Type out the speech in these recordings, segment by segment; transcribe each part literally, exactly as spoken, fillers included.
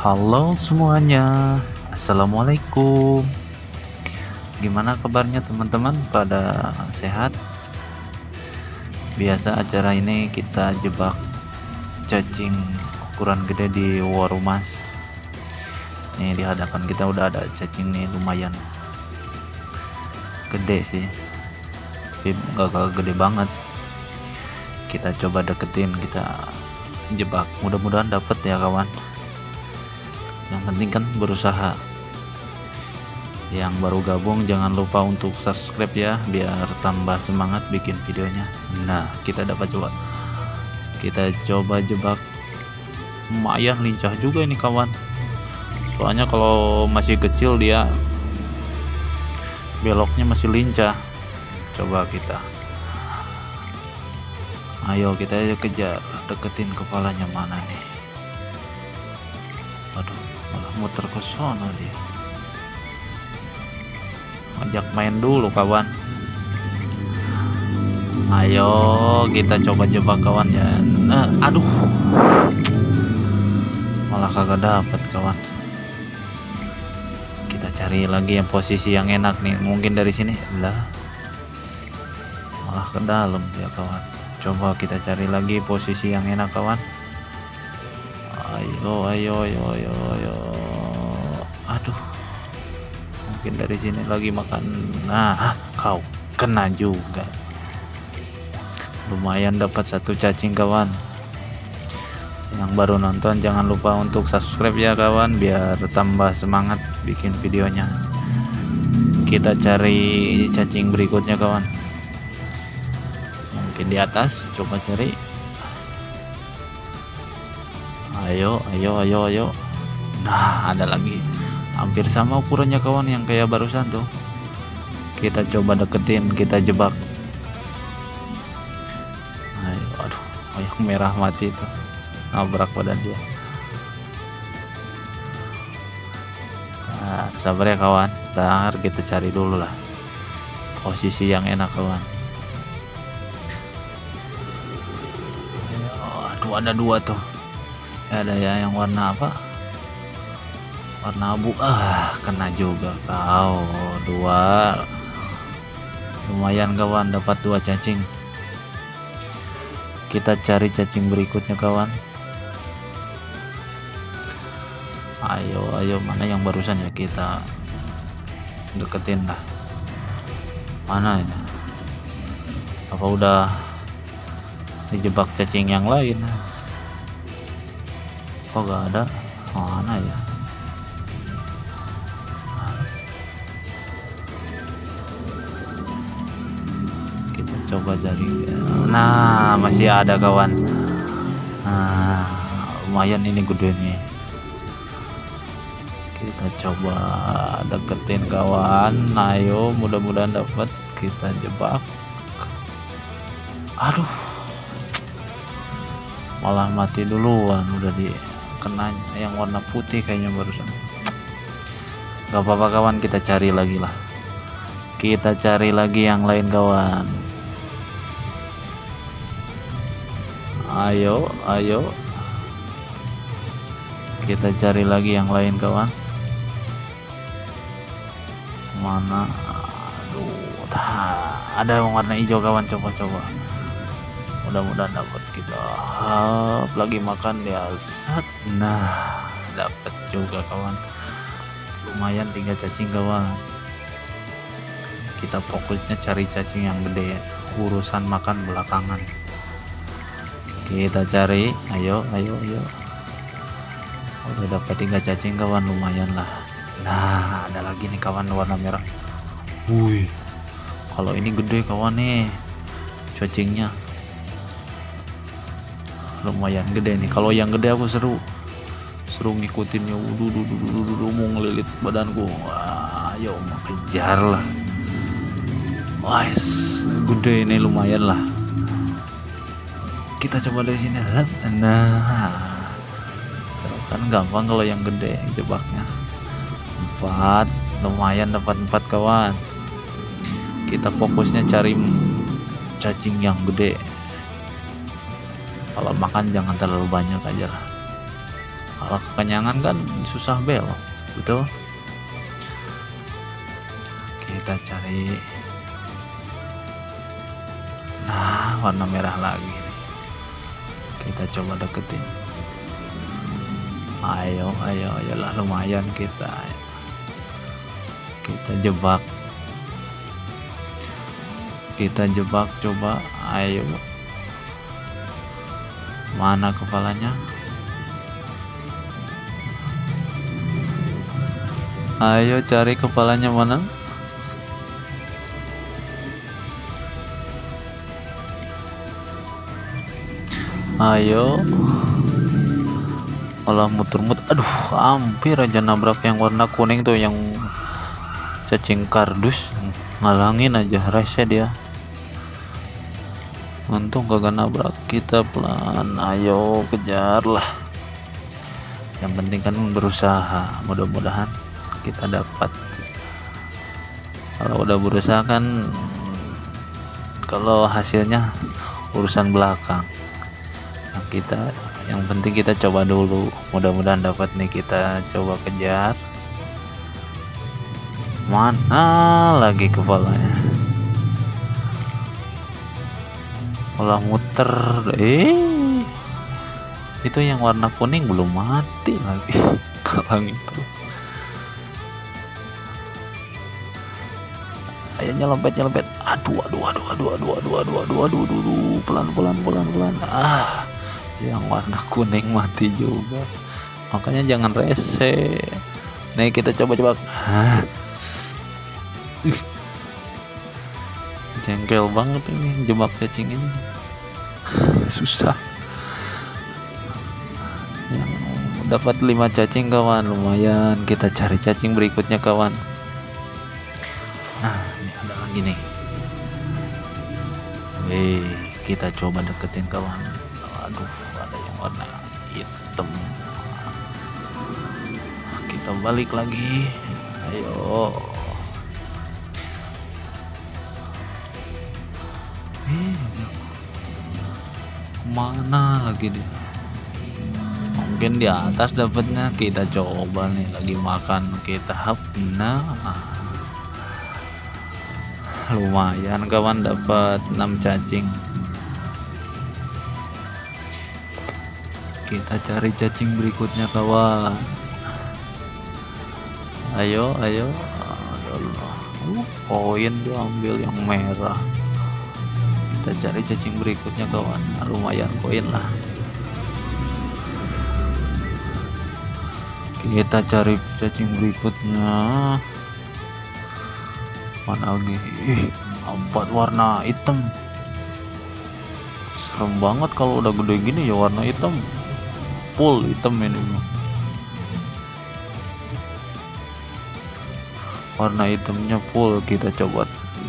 Halo semuanya, assalamualaikum. Gimana kabarnya teman-teman? Pada sehat? Biasa acara ini kita jebak cacing ukuran gede di Warumas. Nih di hadapan kita udah ada cacing nih, lumayan gede sih, tapi gak gede banget. Kita coba deketin, kita jebak, mudah-mudahan dapet ya kawan. Yang penting kan berusaha. Yang baru gabung jangan lupa untuk subscribe ya, biar tambah semangat bikin videonya. Nah, kita dapat coba kita coba jebak. Lumayan lincah juga ini kawan, soalnya kalau masih kecil dia beloknya masih lincah. Coba kita, ayo kita aja kejar, deketin kepalanya. Mana nih? Aduh, malah muter ke sono dia. Ajak main dulu kawan. Ayo kita coba jebak kawan ya. Nah, aduh, malah kagak dapet kawan. Kita cari lagi yang posisi yang enak nih, mungkin dari sini lah, malah ke dalam ya kawan. Coba kita cari lagi posisi yang enak kawan. Ayo ayo ayo ayo ayo. Aduh, mungkin dari sini lagi makan. Nah, kau kena juga. Lumayan dapat satu cacing kawan. Yang baru nonton jangan lupa untuk subscribe ya kawan, biar tambah semangat bikin videonya. Kita cari cacing berikutnya kawan, mungkin di atas. Coba cari. Ayo ayo ayo ayo. Nah, ada lagi, hampir sama ukurannya kawan yang kayak barusan tuh. Kita coba deketin, kita jebak. Ayo, aduh, yang merah mati itu, nabrak badan dia. Nah, sabar ya kawan, ntar kita cari dulu lah posisi yang enak kawan. Aduh, ada dua tuh. Ada ya yang warna apa, warna abu. Ah, kena juga kau. Dua, lumayan kawan, dapat dua cacing. Kita cari cacing berikutnya kawan. Ayo ayo, mana yang barusan ya, kita deketin lah. Mana ini? Apa udah dijebak cacing yang lain? Kok gak ada? Mana ya? Kita coba cari. Nah, masih ada kawan. Nah, lumayan ini gede nih. Kita coba deketin kawan. Ayo, mudah-mudahan dapat. Kita jebak. Aduh, malah mati duluan. Udah di kena yang warna putih kayaknya barusan. Gak apa-apa kawan, kita cari lagi lah. Kita cari lagi yang lain kawan. Ayo ayo, kita cari lagi yang lain kawan. Mana? Aduh, nah, ada yang warna hijau kawan. Coba-coba, mudah-mudahan dapat. Kita hap lagi makan dia. Set. Nah, dapat juga kawan. Lumayan, tiga cacing kawan. Kita fokusnya cari cacing yang gede ya, urusan makan belakangan. Kita cari, ayo ayo ayo. Udah dapat tiga cacing kawan, lumayan lah. Nah, ada lagi nih kawan warna merah. Wih, kalau ini gede kawan nih cacingnya, lumayan gede nih. Kalau yang gede aku seru seru ngikutinnya. Udah udah udah udah mau ngelilit badanku. Wah, ayo mau kejar lah. Wah, gede ini, lumayan lah. Kita coba dari sini. Nah, kan gampang kalau yang gede jebaknya. Empat, lumayan dapat empat kawan. Kita fokusnya cari cacing yang gede. Kalau makan jangan terlalu banyak aja lah. Kalau kekenyangan kan susah belok, betul. Kita cari, nah warna merah lagi nih. Kita coba deketin. Ayo ayo ayolah, lumayan kita kita jebak kita jebak coba. Ayo, mana kepalanya? Ayo cari kepalanya mana. Ayo, malah muter-muter. Aduh, hampir aja nabrak yang warna kuning tuh, yang cacing kardus. Ngalangin aja rese dia. Untung kagak nabrak. Kita pelan, ayo kejar lah. Yang penting kan berusaha, mudah-mudahan kita dapat. Kalau udah berusaha kan, kalau hasilnya urusan belakang. Nah, kita yang penting kita coba dulu, mudah-mudahan dapat nih. Kita coba kejar. Mana lagi kepalanya? Malah muter. Eh, itu yang warna kuning belum mati lagi. Kalang itu. Ayo nyelempet nyelempet. Aduh aduh aduh aduh aduh aduh aduh aduh aduh aduh, aduh. pelan pelan pelan pelan. Ah, yang warna kuning mati juga. Makanya jangan rese. Nih kita coba coba. Hah. Jengkel banget ini jebak cacing ini. Susah. Yang dapat lima cacing kawan, lumayan. Kita cari cacing berikutnya kawan. Nah, ini ada lagi nih. Wih, kita coba deketin kawan. Aduh, ada yang warna hitam. Kita balik lagi. Ayo. Eh, kemana lagi dia? Mungkin di atas dapatnya. Kita coba nih, lagi makan kita hap. Nah, lumayan kawan, dapat enam cacing. Kita cari cacing berikutnya kawan. Ayo ayo. Uh, poin diambil yang merah. Kita cari cacing berikutnya kawan. Lumayan koin lah. Kita cari cacing berikutnya. Mana lagi? Ih, empat warna hitam. Serem banget kalau udah gede gini ya, warna hitam. Full hitam ini. Warna hitamnya full. Kita coba.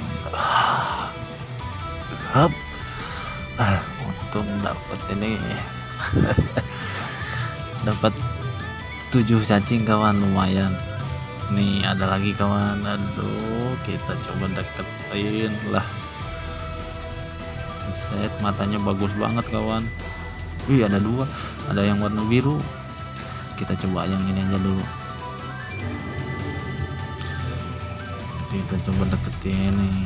Hap. Ah, untung dapat ini. Dapat tujuh cacing kawan, lumayan. Nih ada lagi kawan. Aduh, kita coba deketin lah. Set, matanya bagus banget kawan. Wih, ada dua. Ada yang warna biru. Kita coba yang ini aja dulu. Kita coba deketin nih.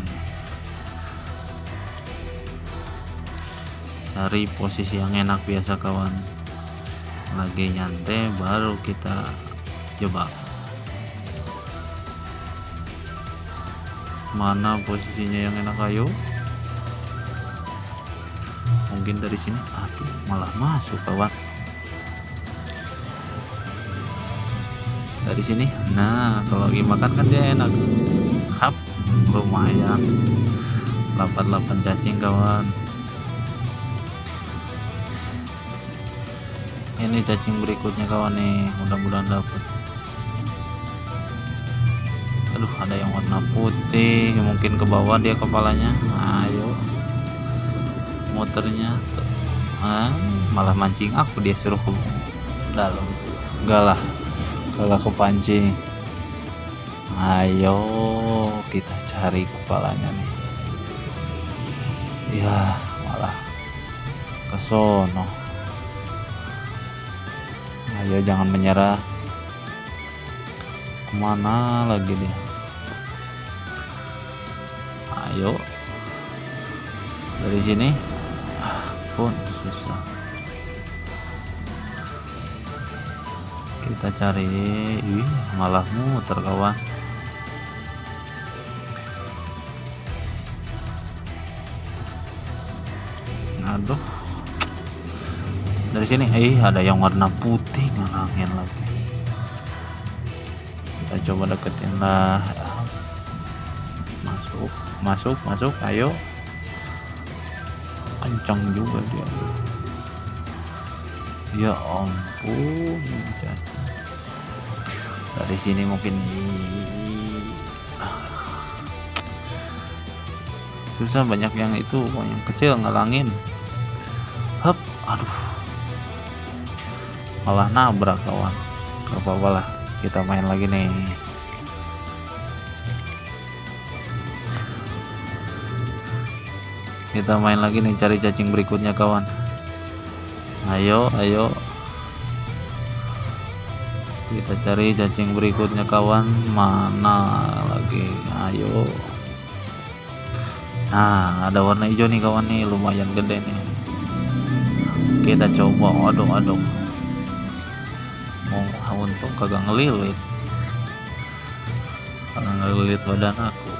Cari posisi yang enak biasa kawan. Lagi nyantai baru kita jebak. Mana posisinya yang enak? Ayo. Mungkin dari sini. Aduh, malah masuk kawan. Dari sini. Nah, kalau lagi makan kan dia enak. Hap, lumayan. delapan delapan cacing kawan. Ini cacing berikutnya kawan nih, mudah-mudahan dapat. Aduh, ada yang warna putih, mungkin ke bawah dia kepalanya. Ayo, motornya tuh. Ah, malah mancing aku, dia suruh ke dalam. Enggak lah, kalau kepancing. Ayo, kita cari kepalanya nih. Ya, malah ke sono. Ayo jangan menyerah. Kemana lagi dia? Ayo dari sini pun susah. Kita cari, ih malah muter kawan. Aduh, dari sini, eh ada yang warna putih ngalangin lagi. Kita coba deketin lah. Masuk, masuk, masuk, ayo. Kencang juga dia. Ya ampun, cacing. Dari sini mungkin susah, banyak yang itu, yang kecil ngalangin. Hap, aduh, malah nabrak kawan. Gak apa-apa lah, kita main lagi nih. Kita main lagi nih, cari cacing berikutnya kawan. Ayo, ayo. Kita cari cacing berikutnya kawan. Mana lagi? Ayo. Nah, ada warna hijau nih kawan nih, lumayan gede nih. Kita coba, aduh aduh. Oh, untung kagak ngelilit. Kagak ngelilit badan aku.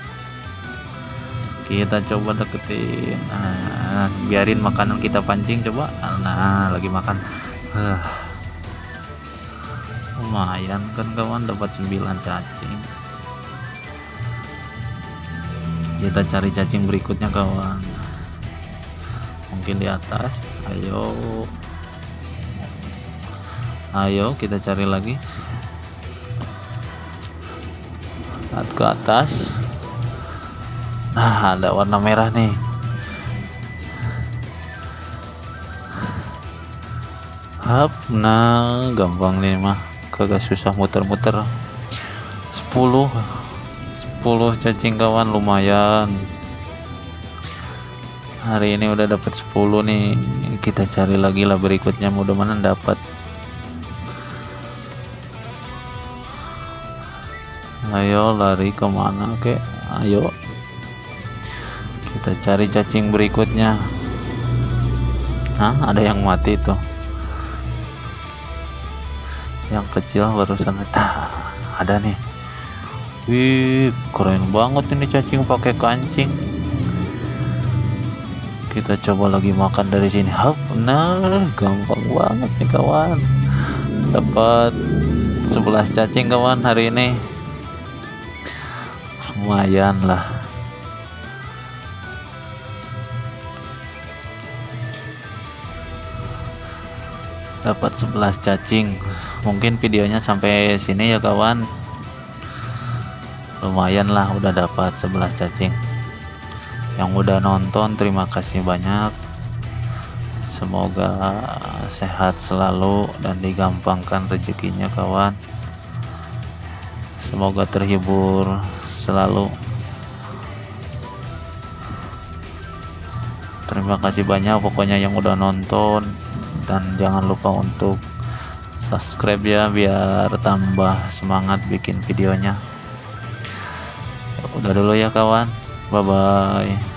Kita coba deketin. Nah, biarin makanan kita pancing coba. Nah, lagi makan. Uh, lumayan kan kawan, dapat sembilan cacing. Kita cari cacing berikutnya kawan. Mungkin di atas. Ayo. Ayo kita cari lagi. Lihat ke atas. Nah, ada warna merah nih. Hap, nah gampang nih mah, kagak susah muter-muter. sepuluh sepuluh cacing kawan, lumayan. Hari ini udah dapat sepuluh nih. Kita cari lagi lah berikutnya, mudah-mudahan dapat. Ayo lari kemana kek? Ayo kita cari cacing berikutnya. Nah, ada yang mati tuh, yang kecil barusan. Nah, ada nih. Wih, keren banget ini cacing pakai kancing. Kita coba lagi makan dari sini. Hap, nah gampang banget nih kawan. Dapat sebelas cacing kawan hari ini. Lumayan lah. Dapat sebelas cacing. Mungkin videonya sampai sini ya kawan. Lumayan lah, udah dapat sebelas cacing. Yang udah nonton terima kasih banyak. Semoga sehat selalu dan digampangkan rezekinya kawan. Semoga terhibur selalu. Terima kasih banyak pokoknya yang udah nonton. Dan jangan lupa untuk subscribe ya, biar tambah semangat bikin videonya. Udah dulu ya kawan, bye bye.